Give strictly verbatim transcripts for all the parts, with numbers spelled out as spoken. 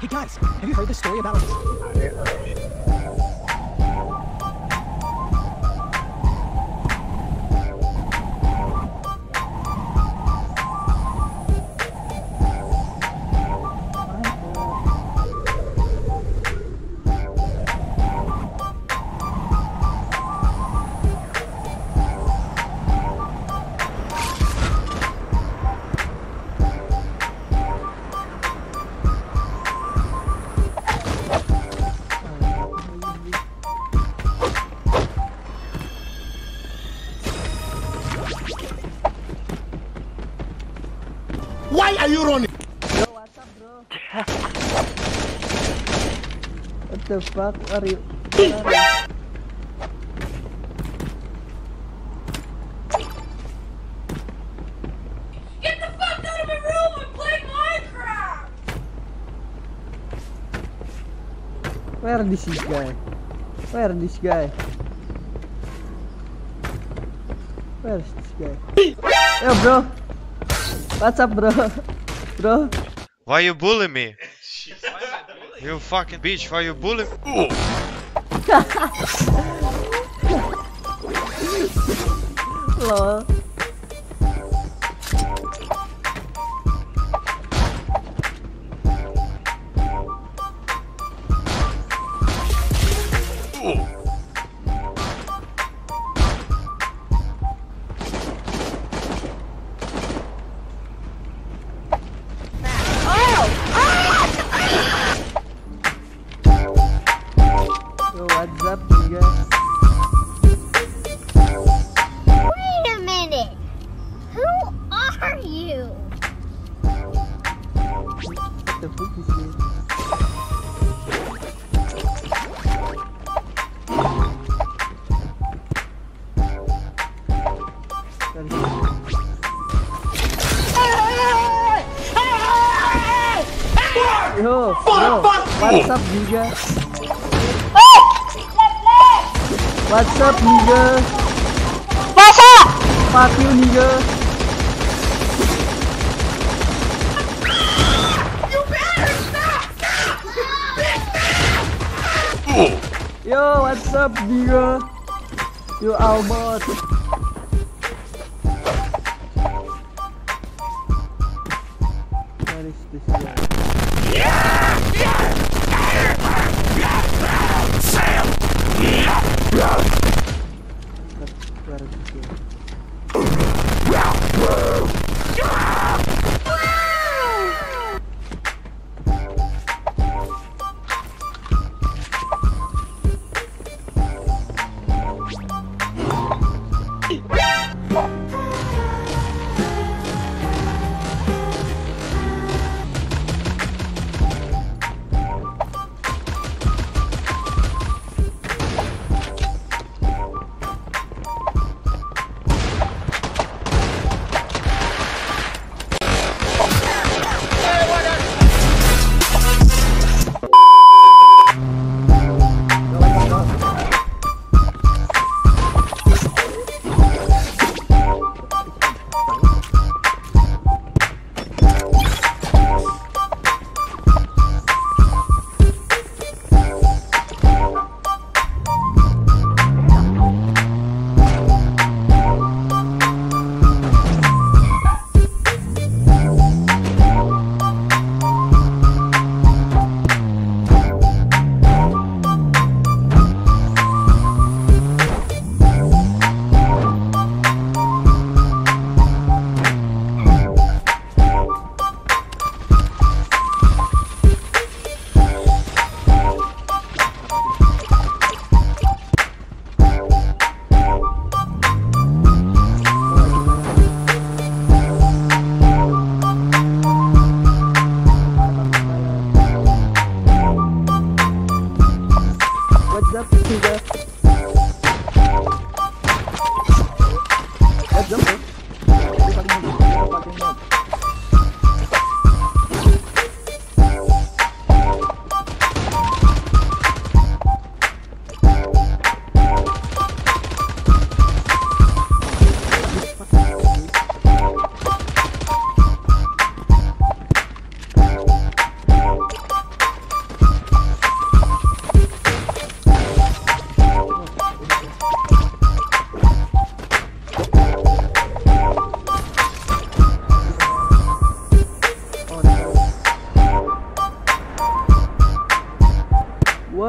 Hey guys, have you heard this story about... Why are you running? Bro, what's up, bro? What the fuck are you? What are you? Get the fuck out of my room and play Minecraft! Where is this guy? Where is this guy? Where is this guy? Yo, bro. What's up, bro? Bro? Why you bully me? You fucking bitch, why you bully me? Lol. Yo, what's up, nigga? Wait a minute! Who are you? What the fuck is this? Yo, bro, what's up, nigga? What's up, nigga? What's up? Fuck you, nigga. You better stop! Yo, what's up, nigga? You Albert. Where is this guy? Where is this guy?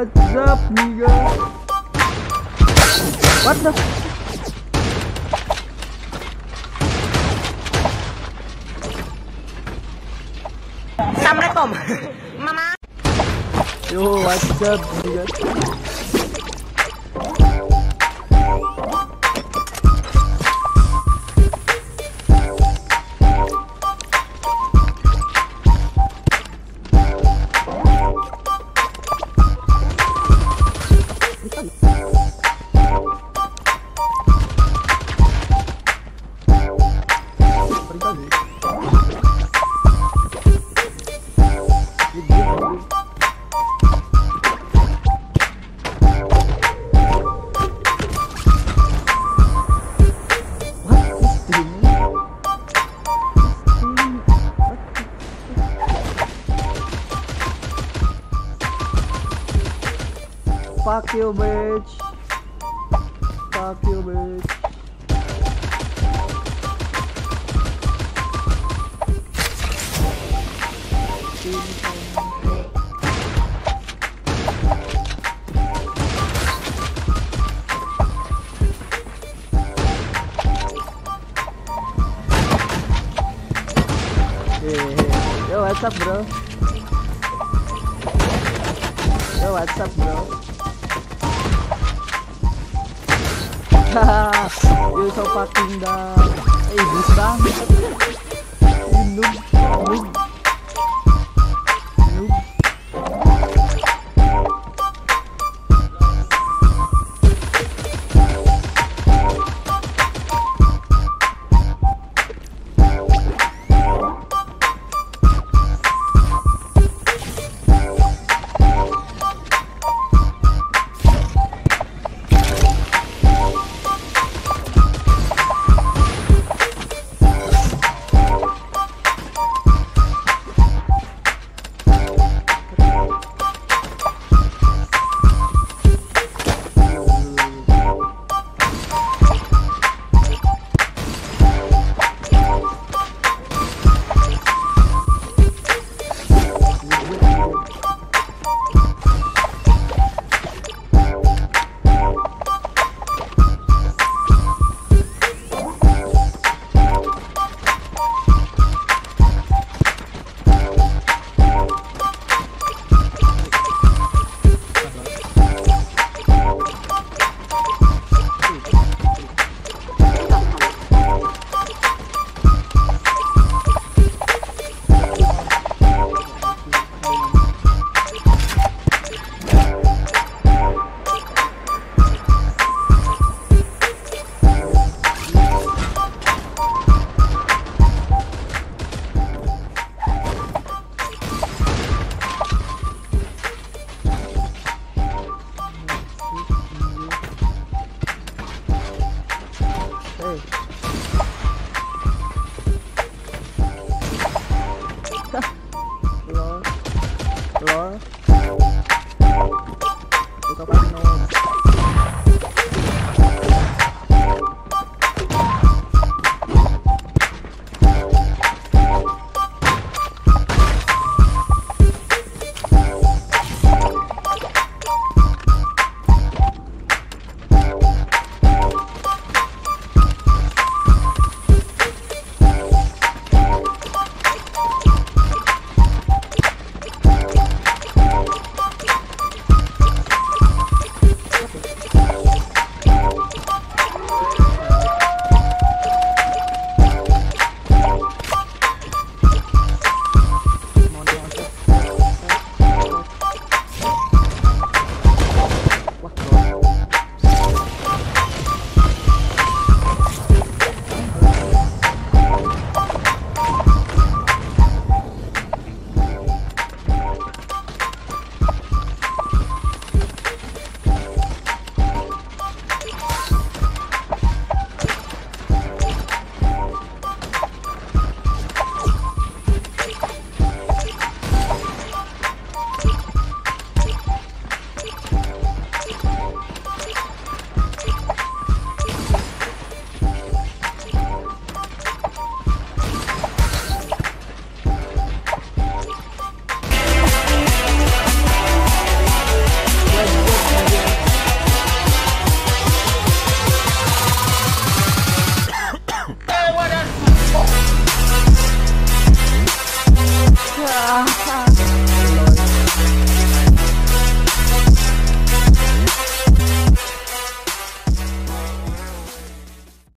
What's up, nigga? What the? Assalamualaikum, Mama. Yo, what's up, nigga? Fuck you, bitch. Fuck you, bitch. Yeah. Yo, what's up, bro? Yo, what's up, bro? Haha, you so fucking dumb. Hey, this banget. You noob.